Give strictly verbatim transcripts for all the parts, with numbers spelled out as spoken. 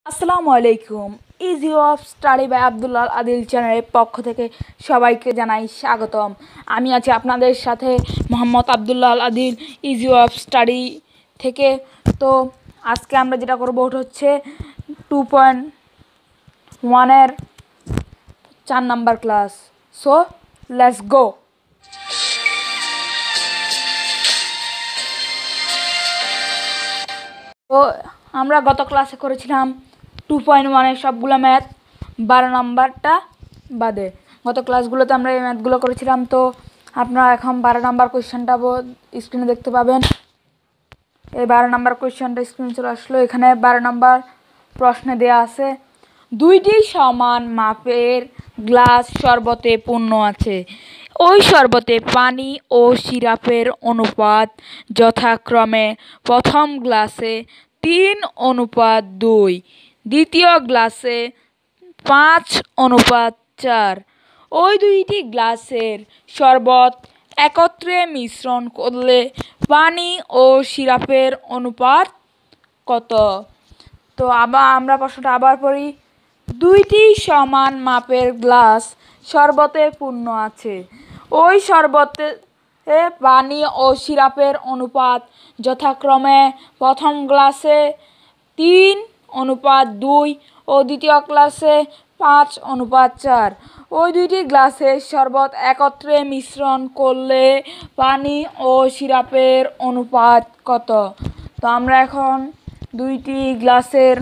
আসসালামু আলাইকুম। Easy of study by Abdullah Adil চ্যানেলের পক্ষ থেকে সবাইকে জানাই স্বাগতম। আমি আছি আপনাদের সাথে Mohammad Abdullah Adil easy of study থেকে। তো আজকে আমরা যেটা করবো ওটা হচ্ছে টু পয়েন্ট ওয়ানের চার number class. So let's go. তো আমরা গত ক্লাসে করেছিলাম টু পয়েন্ট ওয়ানের সবগুলো ম্যাথ, বারো নাম্বারটা বাদে। গত ক্লাসগুলোতে আমরা এই ম্যাথগুলো করেছিলাম। তো আপনারা এখন বারো নাম্বার কোয়েশ্চেনটা স্ক্রিনে দেখতে পাবেন। এই বারো নাম্বার কোয়েশ্চেনটা স্ক্রিনে চলে আসলো। এখানে বারো নাম্বার প্রশ্নে দেয়া আছে, দুইটি সমান মাপের গ্লাস শরবতে পূর্ণ আছে। ওই শরবতে পানি ও সিরাপের অনুপাত যথাক্রমে প্রথম গ্লাসে তিন অনুপাত দুই, দ্বিতীয় গ্লাসে পাঁচ অনুপাত চার। ওই দুইটি গ্লাসের শরবত একত্রে মিশ্রণ করলে পানি ও সিরাপের অনুপাত কত? তো আবার আমরা প্রশ্নটা আবার পড়ি। দুইটি সমান মাপের গ্লাস শরবতে পূর্ণ আছে। ওই শরবতে পানি ও সিরাপের অনুপাত যথাক্রমে প্রথম গ্লাসে তিন অনুপাত দুই ও দ্বিতীয় গ্লাসে পাঁচ অনুপাত চার। ওই দুইটি গ্লাসের শরবত একত্রে মিশ্রণ করলে পানি ও সিরাপের অনুপাত কত? তো আমরা এখন দুইটি গ্লাসের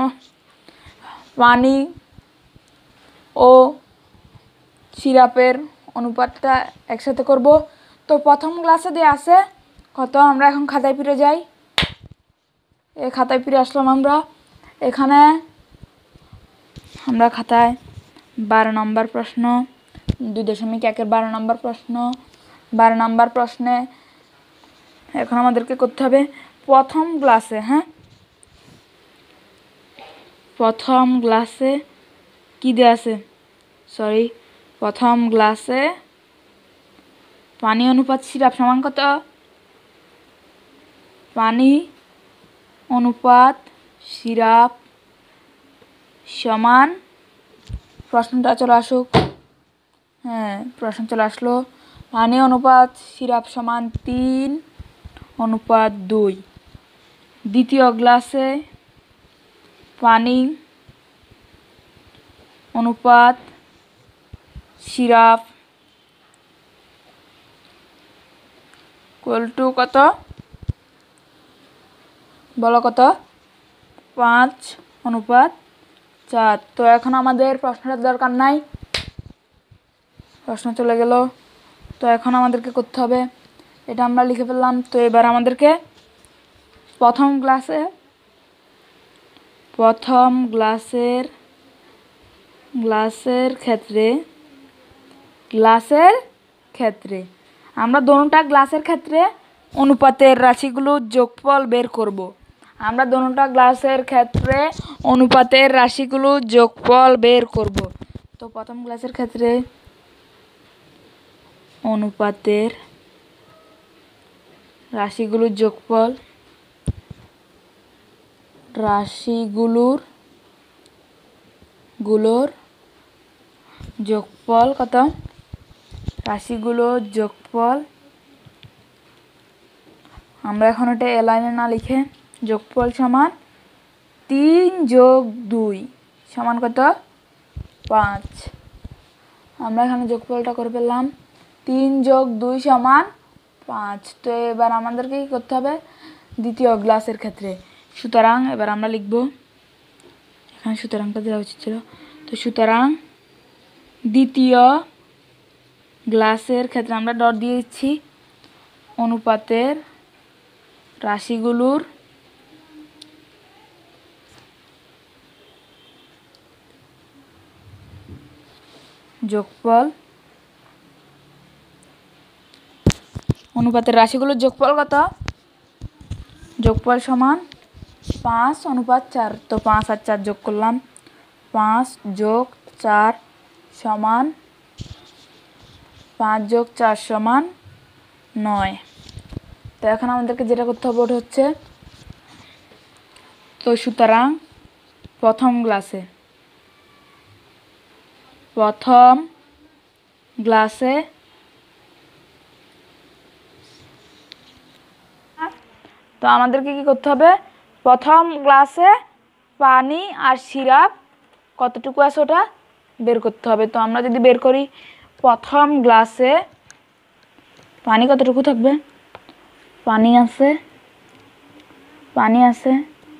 পানি ও সিরাপের অনুপাতটা একসাথে করব। তো প্রথম গ্লাসে দিয়ে আছে কত? আমরা এখন খাতায় ফিরে যাই। এই খাতায় ফিরে আসলাম আমরা। এখানে আমরা খাতায় বারো নম্বর প্রশ্ন, দুই দশমিক একের বারো নম্বর প্রশ্ন, বারো নম্বর প্রশ্নে এখন আমাদেরকে করতে হবে প্রথম গ্লাসে, হ্যাঁ প্রথম গ্লাসে কি দেওয়া আছে, সরি প্রথম গ্লাসে পানি অনুপাত সিরাপ সমান কত? পানি অনুপাত সিরাপ সমান, প্রশ্নটা চলে আসুক। হ্যাঁ প্রশ্ন চলে আসলো, পানি অনুপাত সিরাপ সমান তিন অনুপাত দুই। দ্বিতীয় গ্লাসে পানি অনুপাত সিরাপ ইকুয়াল টু কত? বলো কত? পাঁচ অনুপাত চার। তো এখন আমাদের প্রশ্নটার দরকার নাই, প্রশ্ন চলে গেল। তো এখন আমাদেরকে করতে হবে, এটা আমরা লিখে ফেললাম। তো এবার আমাদেরকে প্রথম গ্লাসে প্রথম গ্লাসের গ্লাসের ক্ষেত্রে গ্লাসের ক্ষেত্রে আমরা দোনোটা গ্লাসের ক্ষেত্রে অনুপাতের রাশিগুলোর যোগফল বের করব। আমরা দোনোটা গ্লাসের ক্ষেত্রে অনুপাতের রাশিগুলোর যোগফল বের করব। তো প্রথম গ্লাসের ক্ষেত্রে অনুপাতের রাশিগুলোর যোগফল রাশিগুলোর গুলোর যোগফল কত? রাশিগুলোর যোগফল, আমরা এখন এটা এ লাইনে না লিখে যোগফল সমান তিন যোগ দুই সমান কত? পাঁচ। আমরা এখানে যোগফলটা করে ফেললাম, তিন যোগ দুই সমান পাঁচ। তো এবার আমাদেরকে কী করতে হবে? দ্বিতীয় গ্লাসের ক্ষেত্রে, সুতরাং এবার আমরা লিখব, এখানে সুতরাংটা দেওয়া উচিত ছিল। তো সুতরাং দ্বিতীয় গ্লাসের ক্ষেত্রে আমরা ডট দিয়ে দিচ্ছি, অনুপাতের রাশিগুলোর যোগফল, অনুপাতের রাশিগুলোর যোগফল কত? যোগফল সমান পাঁচ অনুপাত চার। তো পাঁচ আর চার যোগ করলাম, পাঁচ যোগ চার সমান পাঁচ যোগ চার সমান নয়। তো এখন আমাদেরকে যেটা করতে হবে ওটা হচ্ছে, তো সুতরাং প্রথম গ্লাসে প্রথম গ্লাসে তো আমাদেরকে কি করতে হবে, প্রথম গ্লাসে পানি আর সিরাপ কতটুকু আছে ওটা বের করতে হবে। তো আমরা যদি বের করি, প্রথম গ্লাসে পানি কতটুকু থাকবে, পানি আছে পানি আছে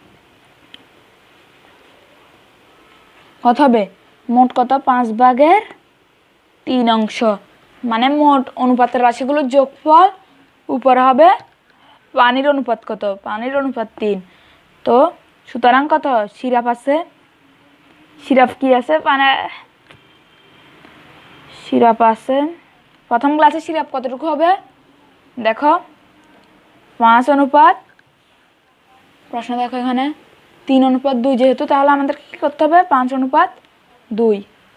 কত হবে, মোট কত, পাঁচ ভাগের তিন অংশ, মানে মোট অনুপাতের রাশিগুলোর যোগফল উপরে হবে পানির অনুপাত কত, পানির অনুপাত তিন। তো সুতরাং কত, সিরাপ আছে, সিরাপ কি আছে, পানি সিরাপ আছে, প্রথম গ্লাসে সিরাপ কতটুকু হবে, দেখো পাঁচ অনুপাত, প্রশ্ন দেখো এখানে তিন অনুপাত দুই, যেহেতু তাহলে আমাদের কি করতে হবে, পাঁচ অনুপাত দুই।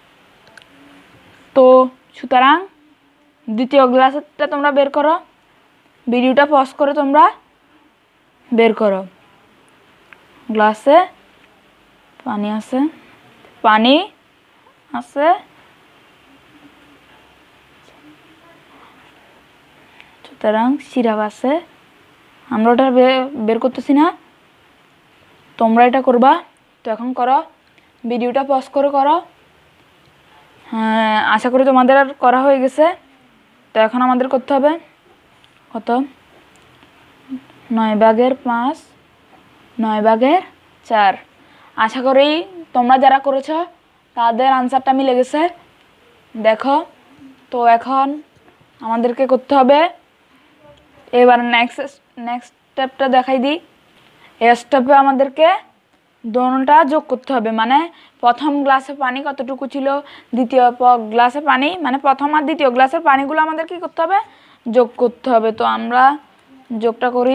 তো সুতরাং দ্বিতীয় গ্লাসটা তোমরা বের করো, ভিডিওটা পজ করে তোমরা বের করো। গ্লাসে পানি আছে, পানি আছে, সুতরাং সিরাপ আছে, আমরা ওটা বের করতেছি না, তোমরা এটা করবা। তো এখন করো, ভিডিওটা পজ করে করো। হ্যাঁ, আশা করি তোমাদের আর করা হয়ে গেছে। তো এখন আমাদের করতে হবে কত, নয় ভাগের পাঁচ, নয় ভাগের চার। আশা করি তোমরা যারা করেছ তাদের আনসারটা মিলে গেছে। দেখো, তো এখন আমাদেরকে করতে হবে, এবার নেক্সট নেক্সট স্টেপটা দেখাই দিই। এই স্টেপে আমাদেরকে দোনোটা যোগ করতে হবে, মানে প্রথম গ্লাসে পানি কতটুকু ছিল, দ্বিতীয় গ্লাসে পানি, মানে প্রথম আর দ্বিতীয় গ্লাসের পানিগুলো আমাদের কি করতে হবে, যোগ করতে হবে। তো আমরা যোগটা করি,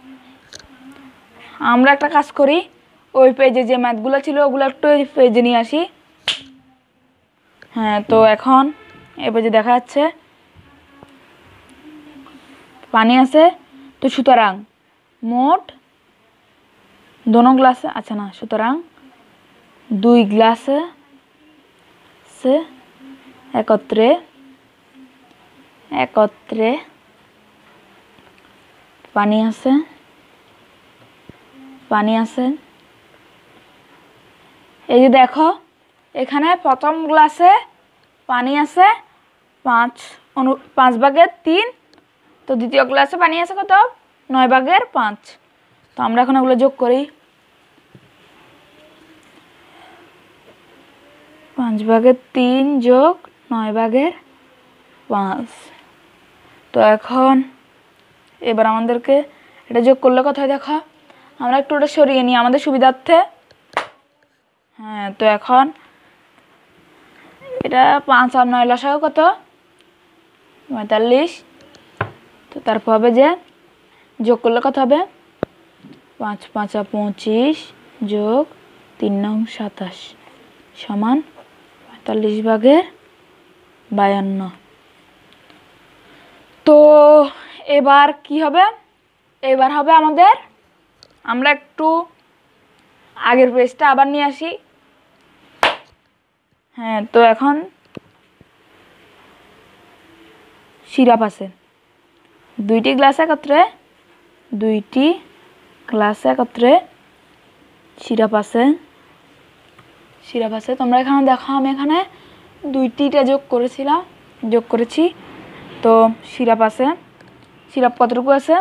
আমরা একটা কাজ করি, ওই পেজে যে ম্যাথগুলো ছিল ওগুলো একটু ওই পেজে নিয়ে আসি। হ্যাঁ, তো এখন এই পেজে দেখা যাচ্ছে পানি আছে। তো সুতরাং মোট দোনো গ্লাসে, আচ্ছা না, সুতরাং দুই গ্লাসে সে একত্রে একত্রে পানি আছে পানি আছে এই যে দেখো, এখানে প্রথম গ্লাসে পানি আছে পাঁচ অনু পাঁচ ভাগের তিন, তো দ্বিতীয় গ্লাসে পানি আছে কত, নয় ভাগের পাঁচ। তো আমরা এখন এগুলো যোগ করি, পাঁচ ভাগের তিন যোগ নয় ভাগের পাঁচ। তো এখন এবার আমাদেরকে এটা যোগ করলে কোথায়, দেখো আমরা একটু ওটা সরিয়ে নিই আমাদের সুবিধার্থে। হ্যাঁ, তো এখন এটা পাঁচ আর নয় লসাগু কত, পঁয়তাল্লিশ। তো তারপর হবে যে যোগ করলে কত হবে, পাঁচ পাঁচা পঁচিশ যোগ তিন নং সাতাশ সমান পঁয়তাল্লিশ ভাগের বায়ান্ন। তো এবার কি হবে, এবার হবে আমাদের, আমরা একটু আগের পেজটা আবার নিয়ে আসি। হ্যাঁ, তো এখন সিরাপ আছে দুইটি গ্লাস একত্রে, দুইটি গ্লাস একত্রে সিরাপ আছে সিরাপ আছে তোমরা এখানে দেখো, আমি এখানে দুইটিটা যোগ করেছিলাম যোগ করেছি। তো সিরাপ আছে, সিরাপ কতটুকু আছে,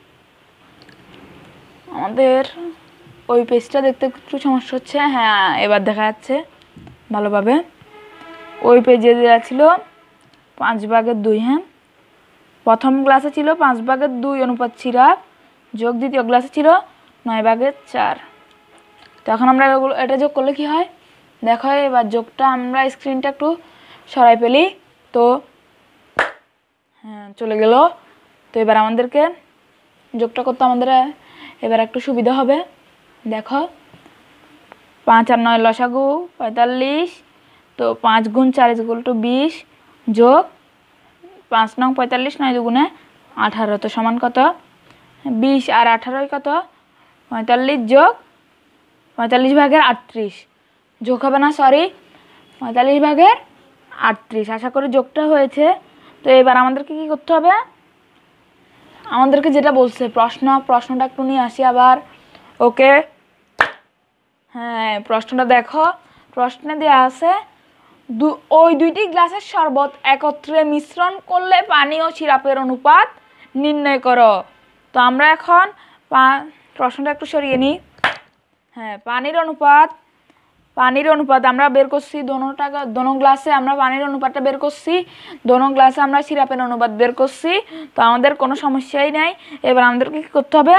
আমাদের ওই পেজটা দেখতে একটু সমস্যা হচ্ছে। হ্যাঁ, এবার দেখা যাচ্ছে ভালোভাবে। ওই পেজে দেওয়া ছিল পাঁচ ভাগের দুই। হ্যাঁ, প্রথম গ্লাসে ছিল পাঁচ ভাগের দুই অনুপাত সিরাপ যোগ দ্বিতীয় গ্লাসে ছিল নয় ভাগের চার। তো এখন আমরা এটা যোগ করলে কি হয় দেখো, এবার যোগটা আমরা স্ক্রিনটা একটু সরাই ফেলি। তো হ্যাঁ, চলে গেল। তো এবার আমাদেরকে যোগটা করতে আমাদের এবার একটু সুবিধা হবে। দেখো, পাঁচ আর নয় লসাগু পঁয়তাল্লিশ, তো পাঁচ গুণ চার ইকুয়াল টু বিশ যোগ পাঁচ নং পঁয়তাল্লিশ, নয় দুগুণে আঠারো, তো সমান কত, বিশ আর আঠারোই কত, পঁয়তাল্লিশ যোগ পঁয়তাল্লিশ ভাগের আটত্রিশ যোগ হবে না, সরি, পঁয়তাল্লিশ ভাগের আটত্রিশ। আশা করি যোগটা হয়েছে। তো এবার আমাদেরকে কী করতে হবে, আমাদেরকে যেটা বলছে প্রশ্ন, প্রশ্নটা একটু নিয়ে আসি আবার। ওকে, হ্যাঁ প্রশ্নটা দেখো, প্রশ্নে দেওয়া আছে দু ওই দুইটি গ্লাসের শরবত একত্রে মিশ্রণ করলে পানি ও সিরাপের অনুপাত নির্ণয় করো। তো আমরা এখন প্রশ্নটা একটু সরিয়ে নিই। হ্যাঁ, পানির অনুপাত, পানির অনুপাত আমরা বের করছি দোনোটা, দোনো গ্লাসে আমরা পানির অনুপাতটা বের করছি, দোনো গ্লাসে আমরা সিরাপের অনুপাত বের করছি। তো আমাদের কোনো সমস্যাই নাই। এবার আমাদেরকে কী করতে হবে,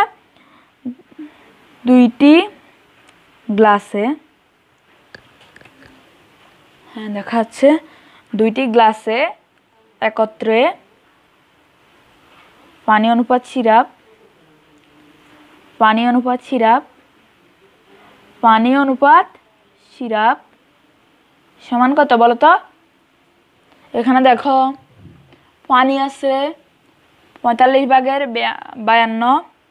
দুইটি গ্লাসে, হ্যাঁ দেখা যাচ্ছে, দুইটি গ্লাসে একত্রে পানি অনুপাত সিরাপ, পানি অনুপাত সিরাপ, পানি অনুপাত সিরাপ সমান কত বলো তো? এখানে দেখো পানি আছে পঁয়তাল্লিশ ভাগের বায়ান্ন,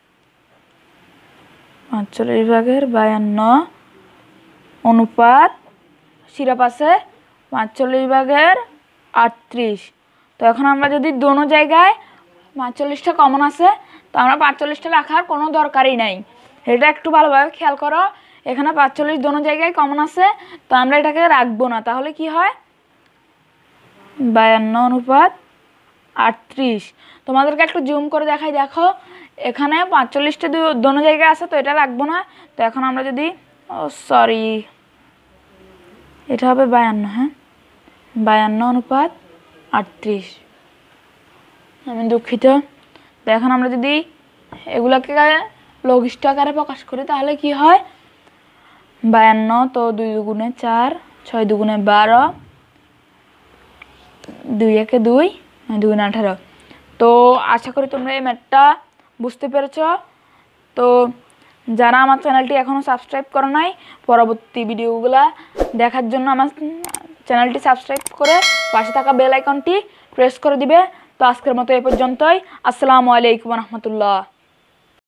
পাঁচচল্লিশ ভাগের বায়ান্ন অনুপাত সিরাপ আছে পাঁচচল্লিশ ভাগের আটত্রিশ। তো এখন আমরা যদি দোনো জায়গায় পাঁচচল্লিশটা কমন আছে, তো আমরা পাঁচচল্লিশটা রাখার কোনো দরকারই নাই। এটা একটু ভালোভাবে খেয়াল করো, এখানে পাঁচচল্লিশ দোনো জায়গায় কমন আছে, তো আমরা এটাকে রাখবো না। তাহলে কি হয়, বায়ান্ন অনুপাত আটত্রিশ। তোমাদেরকে একটু জুম করে দেখাই, দেখো এখানে পাঁচচল্লিশটা দোনো জায়গায় আছে, তো এটা রাখবো না। তো এখন আমরা যদি, ও সরি, এটা হবে বায়ান্ন, হ্যাঁ বায়ান্ন অনুপাত আটত্রিশ, আমি দুঃখিত। তো এখন আমরা যদি এগুলোকে লঘিষ্ঠ আকারে প্রকাশ করি তাহলে কি হয়, বায়ান্ন, তো দুই দুগুণে চার, ছয় দুগুণে বারো, দুই একে দুই, দুই গুণে আঠারো। তো আশা করি তোমরা এই ম্যাথটা বুঝতে পেরেছ। তো যারা আমার চ্যানেলটি এখনও সাবস্ক্রাইব করো নাই, পরবর্তী ভিডিওগুলা দেখার জন্য আমার চ্যানেলটি সাবস্ক্রাইব করে পাশে থাকা বেল আইকনটি প্রেস করে দিবে। তো আজকের মতো এই পর্যন্তই। আসসালামু আলাইকুম রহমতুল্লাহ।